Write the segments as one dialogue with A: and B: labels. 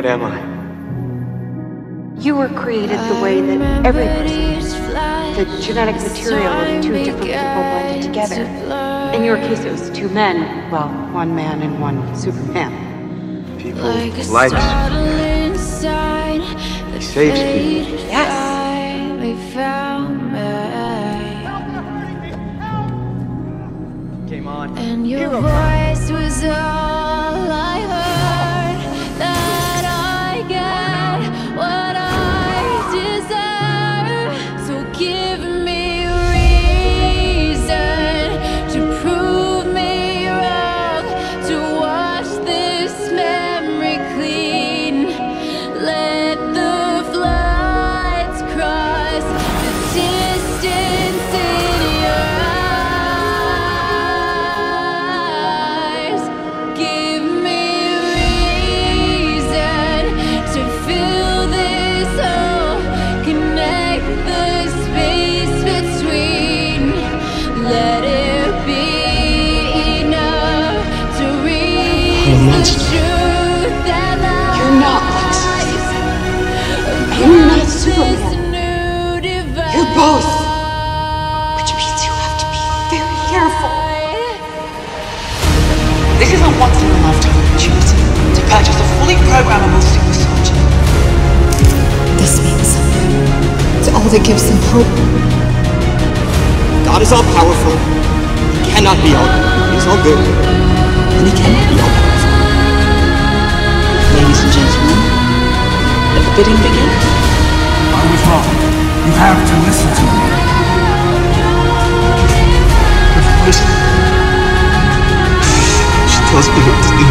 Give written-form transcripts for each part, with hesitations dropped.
A: What am I?
B: You were created the way that every person is. The genetic material of two different people blended together. In your case, it was two men. Well, one man and one Superman.
A: People like Superman. He saves people.
B: Yes.
A: Came on.
C: And your voice was all I heard. That I get what I deserve. So give me a reason to prove me wrong, to wash this memory clean. Let the floods cross the distance in your eyes. Give me a reason to fill this hole, connect the space between. Let it be enough to reach the truth that lies.
B: You're not Lex. You're not Superman. You're both. Which means you have to be very careful.
D: This is a once-in-a-lifetime opportunity to purchase a fully programmable super soldier.
E: This means something. It's all that gives them hope.
F: God is all powerful. He cannot be all good. He is all good. And he cannot be all powerful.
D: Ladies and gentlemen, let the bidding begin.
G: I was wrong. You have to listen to me.
F: Listen. She tells me what to do.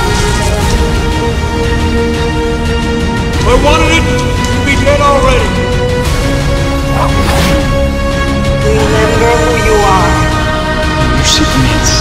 G: I wanted it to be dead already.
D: Remember who you are.
F: You're Superman's